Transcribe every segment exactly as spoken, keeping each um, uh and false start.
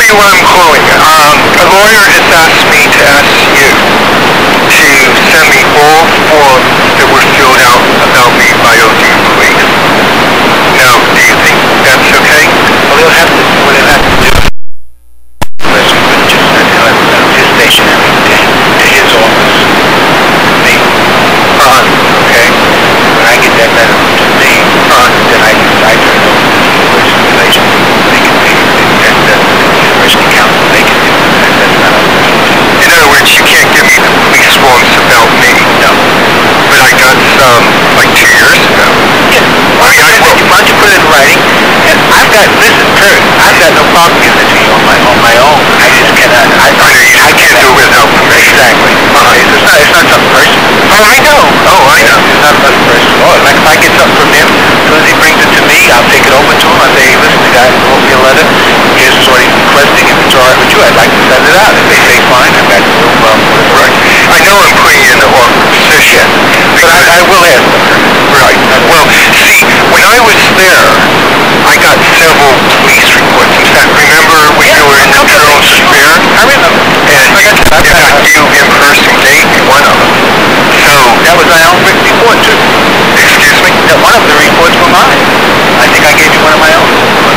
you why I'm calling. Um, a lawyer has asked me to ask you to send me all forms that were filled out about me by O D U police. Now, do you think that's okay? Well, they'll have to, what they'll have to do is just send it out to his stationery, to, to his office, me. Uh-huh. Okay? When I get that letter to me, uh, then I, I turn it over to the university relations. They can pay it. That, that's the university council. They can do that. That's not up to me. In other words, you can't give me the police forms about me. No. But I got some, like, two years ago. Yeah. Why don't, I mean, why don't you put it in writing? And I've got, listen, Kurt, I've got no problem giving it to you on my, on my own. I just cannot, I, I know you I can't do it without permission. Exactly. Uh-huh. It's not, it's not something personal. Oh, I know. Oh, I know. It's not something personal. Oh, like if I get something from him, as soon as he brings it to me, I'll take it over to him. I'll say, hey, listen, the guy wrote me a letter. Here's what he's requesting. If it's all right with you, I'd like to send it out. If they say fine, I've got no problem with it. Right. I know I'm putting you in the awkward position. But I, I will ask them. Right. Well, see, when I was there, I got several police reports. In fact, remember when Yeah, you were in the Charles Fair? I remember. And in fact, you impersonated one of them. So, That was my own written report, too. excuse me? That one of the reports were mine. I think I gave you one of my own.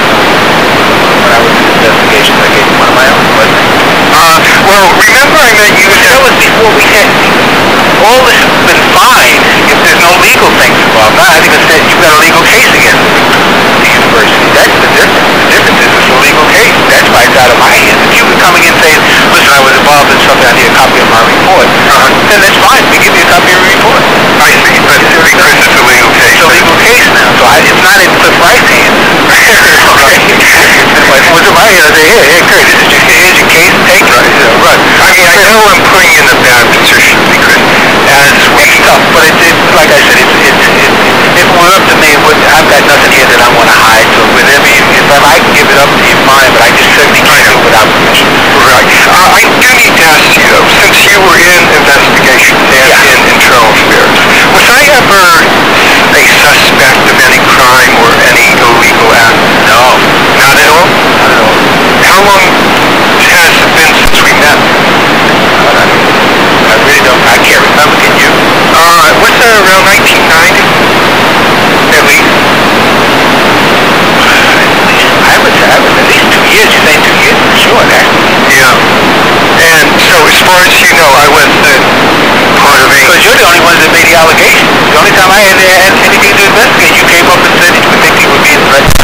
When I was in investigations, I gave you one of my own, wasn't it? Uh, well, remember I met you But that was before we had, all this has been fine if there's no legal things involved. Now I even said you've got a legal case against the university. That's the difference. The difference is it's a legal case. That's why it's out of my hands. If you were coming in saying, listen, I was involved in something, I need a copy of my report, uh-huh, then that's fine. We give you a copy of your report. I see, but because it's a legal case. It's a legal case now, so I, it's not in Cliff Wright's hands. Okay? But if it was in my hands, I'd say, here, here, Kurt, this is your, here's your case, take it, you know, run. I mean, I know I'm putting you in a bad position because as we... It's tough, but it's, it's like I said, it's, it's, it, if it were up to me, it would, I've got nothing here that I want to hide. So with every, if I can give it up to you, fine, but I just certainly can't do it without permission. Right. Uh, I do need to ask you, though, since you were in investigations and Yeah. in internal affairs, was I ever a suspect of any crime or any illegal act? No. Not at all? Not at all. How long has it been since we met? I really don't, I can't remember, can you? Uh, was that around nineteen ninety? At least? I would say, I was at least two years, you say two years for sure, that. Yeah. And so, as far as you know, I wasn't part of Because any... you're the only one that made the allegation. The only time I had, had anything to investigate, you came up and said that you would think you were being threatened.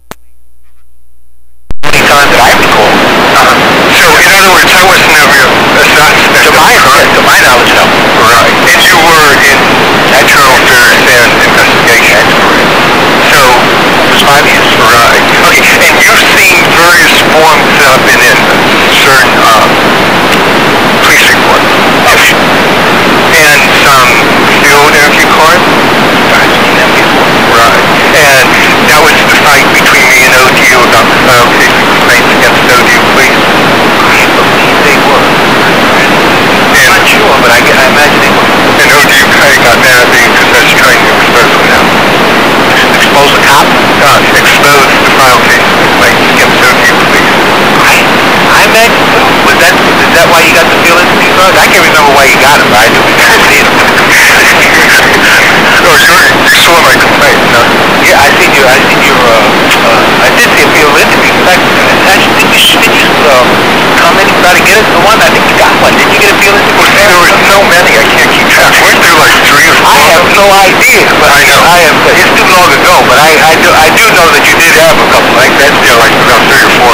The only time that I recall. Uh, so, in other words, I was never a suspect To of my, crime. to my knowledge, no. Right. And you were in internal affairs and investigation. So, It was five years. right. Okay, and you've seen various forms that I've been in, certain uh, police reports. Okay. And some field interview cards. I've seen them before. Right. And that was the fight between me and O D U about the file case complaints against O D U police. I believe they were. I'm not sure, but I, I imagine they were. And O D U kind of got mad at me because I was trying to expose them now. Expose a cop? Uh, expose the file case complaints against O D U police. I, I imagine so. Was that, is that why you got the field interview cards? I can't remember why you got them, but I knew we got to see them. Oh, sure, you saw my complaint, no? Yeah, I seen your, I seen your, uh, uh, I did see a field interview. In fact, actually, did you, did you, uh, come in and try to get us the one? I think you got one. Did you get a field interview? Well, see, there were so many, I can't keep track. Weren't there like three or four? I have no idea, but I know. I have, it's too long ago, but I, I do, I do know that you did have a couple like that. Yeah, like about three or four